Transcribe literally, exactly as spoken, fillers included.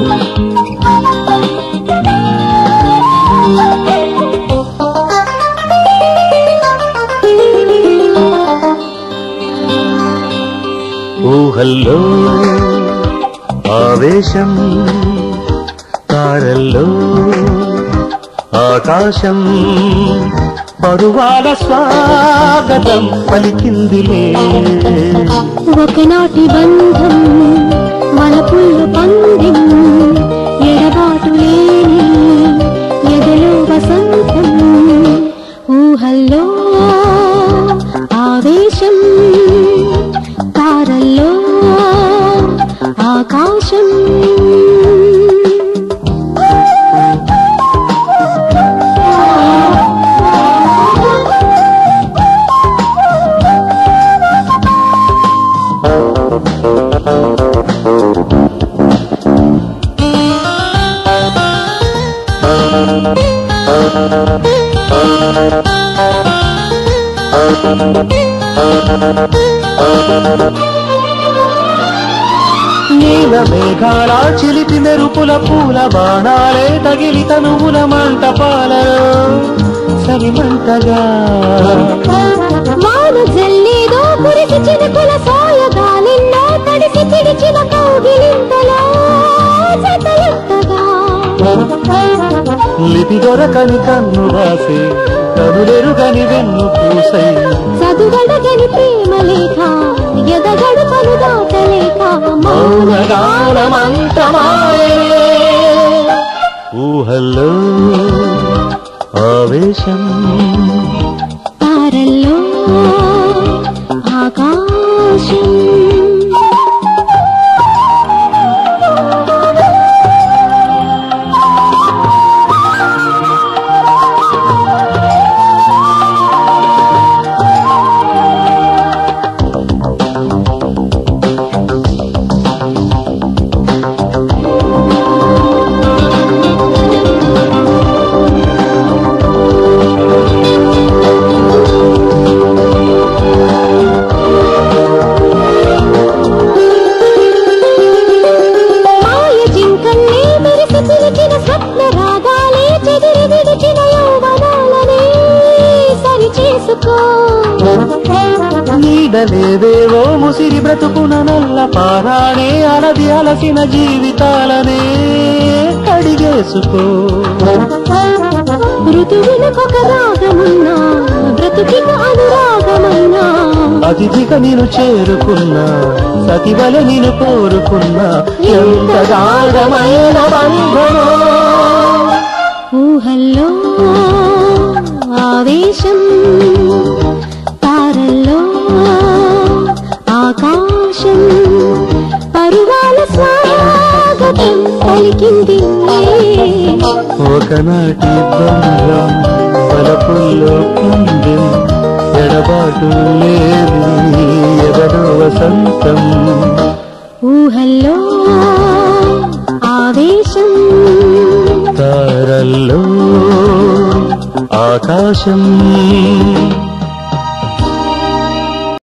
ఊహల్లో ఆవేశం తారల్లో ఆకాశం పరువాల స్వాగతం పలికిందిలే ఒకనాటి బంధం వలపుల్ల పందెం ఎడబాటు లేని ఎదలో వసంతం ఊహల్లో ఆవేశం తారల్లో ఆకాశం నీల మేఘాల చిలిపి మెరుపుల పూల బాణాలే తగిలి తనువుల మంటపాలలో సరిమంటగా వాన జల్లేదో కురిసి చినుకుల సాయగాలిల్లో తడిసి చిడిచిన కౌగిలింతలో జతయంతగా లిపి దొరకని కన్ను రాసే కనులెరుగని వెన్ను పూసై చదువడగని ప్రేమ లేఖ ఎదగడుపను దాటలేక మౌనగానమంతమాయే ఊహల్లో ఆవేశం తారల్లో ఆకాశం నీడలేదేవో ముసిరి బ్రతుకున నల్ల పారాణే అలది అలసిన జీవితాలనే కడిగేసుకో ఋతువులకొక రాగమున్నా బ్రతుకిక అనురాగమైనా అతిథిగా నేను చేరుకున్నా సతివల నేను కోరుకున్నా ఎంత గాఢమైన బంధమో ఊహల్లో ఆవేశం తారల్లో ఆకాశం పరువాల స్వాగతం పలికింది ఒకనాటి బంధం వలపుల్లో పందెం ఎడబాటు లేని ఎదలో వసంతం ఊహల్లో ఆవేశం తారల్లో ఆకాశం